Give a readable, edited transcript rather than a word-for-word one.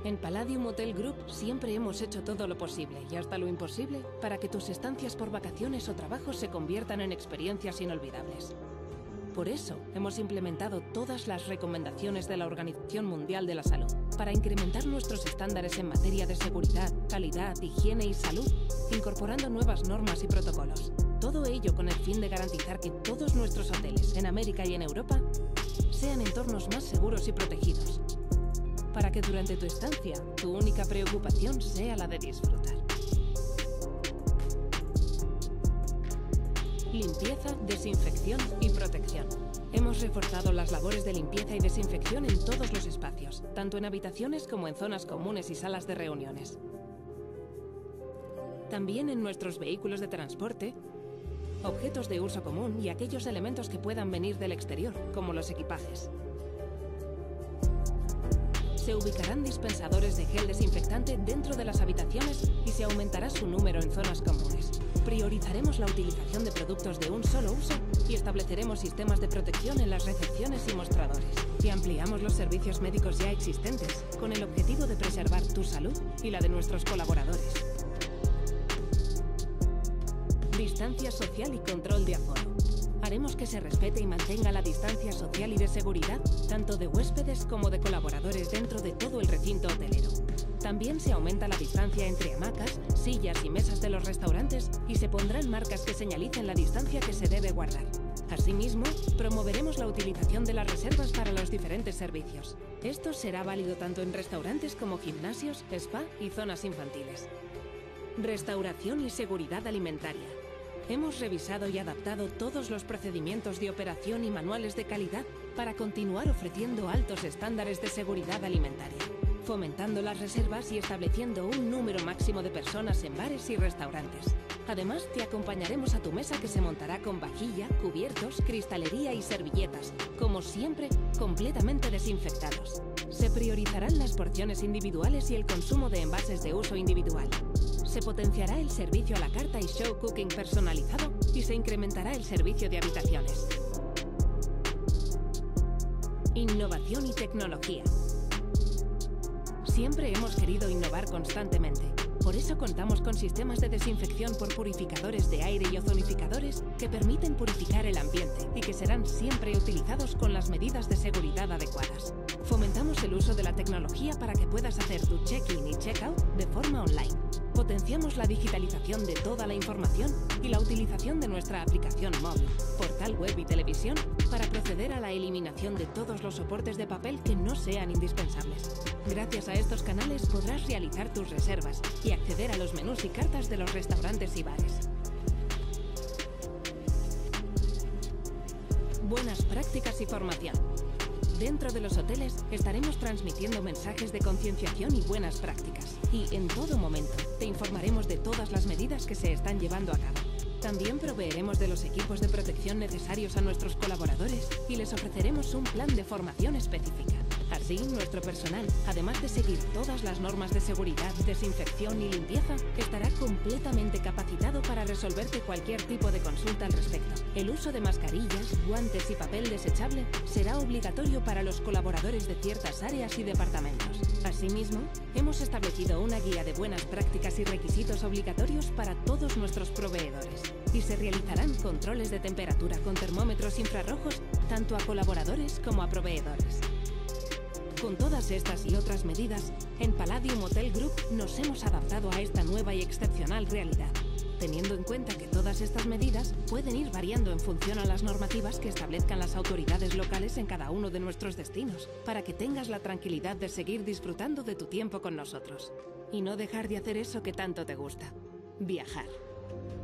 En Palladium Hotel Group siempre hemos hecho todo lo posible y hasta lo imposible para que tus estancias por vacaciones o trabajo se conviertan en experiencias inolvidables. Por eso hemos implementado todas las recomendaciones de la Organización Mundial de la Salud para incrementar nuestros estándares en materia de seguridad, calidad, higiene y salud, incorporando nuevas normas y protocolos. Todo ello con el fin de garantizar que todos nuestros hoteles en América y en Europa sean entornos más seguros y protegidos, para que durante tu estancia, tu única preocupación sea la de disfrutar. Limpieza, desinfección y protección. Hemos reforzado las labores de limpieza y desinfección en todos los espacios, tanto en habitaciones como en zonas comunes y salas de reuniones. También en nuestros vehículos de transporte, objetos de uso común y aquellos elementos que puedan venir del exterior, como los equipajes. Se ubicarán dispensadores de gel desinfectante dentro de las habitaciones y se aumentará su número en zonas comunes. Priorizaremos la utilización de productos de un solo uso y estableceremos sistemas de protección en las recepciones y mostradores. Y ampliamos los servicios médicos ya existentes con el objetivo de preservar tu salud y la de nuestros colaboradores. Distancia social y control de aforo. Haremos que se respete y mantenga la distancia social y de seguridad, tanto de huéspedes como de colaboradores dentro de todo el recinto hotelero. También se aumenta la distancia entre hamacas, sillas y mesas de los restaurantes y se pondrán marcas que señalicen la distancia que se debe guardar. Asimismo, promoveremos la utilización de las reservas para los diferentes servicios. Esto será válido tanto en restaurantes como gimnasios, spa y zonas infantiles. Restauración y seguridad alimentaria. Hemos revisado y adaptado todos los procedimientos de operación y manuales de calidad para continuar ofreciendo altos estándares de seguridad alimentaria, fomentando las reservas y estableciendo un número máximo de personas en bares y restaurantes. Además, te acompañaremos a tu mesa que se montará con vajilla, cubiertos, cristalería y servilletas, como siempre, completamente desinfectados. Se priorizarán las porciones individuales y el consumo de envases de uso individual. Se potenciará el servicio a la carta y show cooking personalizado y se incrementará el servicio de habitaciones. Innovación y tecnología. Siempre hemos querido innovar constantemente. Por eso contamos con sistemas de desinfección por purificadores de aire y ozonificadores que permiten purificar el ambiente y que serán siempre utilizados con las medidas de seguridad adecuadas. Fomentamos el uso de la tecnología para que puedas hacer tu check-in y check-out de forma online. Potenciamos la digitalización de toda la información y la utilización de nuestra aplicación móvil, portal web y televisión para proceder a la eliminación de todos los soportes de papel que no sean indispensables. Gracias a estos canales podrás realizar tus reservas y acceder a los menús y cartas de los restaurantes y bares. Buenas prácticas y formación. Dentro de los hoteles estaremos transmitiendo mensajes de concienciación y buenas prácticas. Y en todo momento te informaremos de todas las medidas que se están llevando a cabo. También proveeremos de los equipos de protección necesarios a nuestros colaboradores y les ofreceremos un plan de formación específica. Así, nuestro personal, además de seguir todas las normas de seguridad, desinfección y limpieza, estará completamente capacitado para resolverte cualquier tipo de consulta al respecto. El uso de mascarillas, guantes y papel desechable será obligatorio para los colaboradores de ciertas áreas y departamentos. Asimismo, hemos establecido una guía de buenas prácticas y requisitos obligatorios para todos nuestros proveedores. Y se realizarán controles de temperatura con termómetros infrarrojos tanto a colaboradores como a proveedores. Con todas estas y otras medidas, en Palladium Hotel Group nos hemos adaptado a esta nueva y excepcional realidad, teniendo en cuenta que todas estas medidas pueden ir variando en función a las normativas que establezcan las autoridades locales en cada uno de nuestros destinos, para que tengas la tranquilidad de seguir disfrutando de tu tiempo con nosotros y no dejar de hacer eso que tanto te gusta: viajar.